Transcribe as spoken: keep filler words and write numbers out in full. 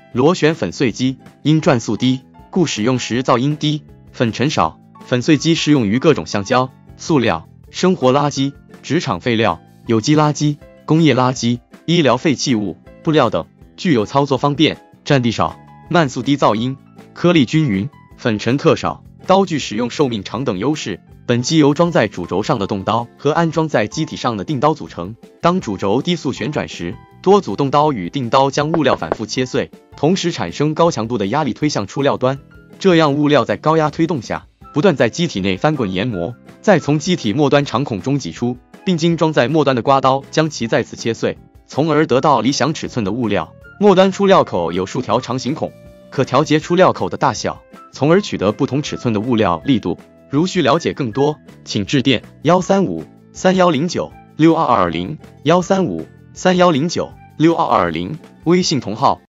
螺旋粉碎机因转速低，故使用时噪音低，粉尘少。粉碎机适用于各种橡胶、塑料、生活垃圾、职场废料、有机垃圾、工业垃圾、医疗废弃物、布料等，具有操作方便、占地少、慢速低噪音、颗粒均匀、粉尘特少、刀具使用寿命长等优势。本机由装在主轴上的动刀和安装在机体上的定刀组成。当主轴低速旋转时，多组动刀与定刀将物料反复切碎，同时产生高强度的压力推向出料端，这样物料在高压推动下不断在机体内翻滚研磨，再从机体末端长孔中挤出，并经装在末端的刮刀将其再次切碎，从而得到理想尺寸的物料。末端出料口有数条长形孔，可调节出料口的大小，从而取得不同尺寸的物料力度。如需了解更多，请致电幺三五三一零九六二二零 幺三五三一零九六二二零，微信同号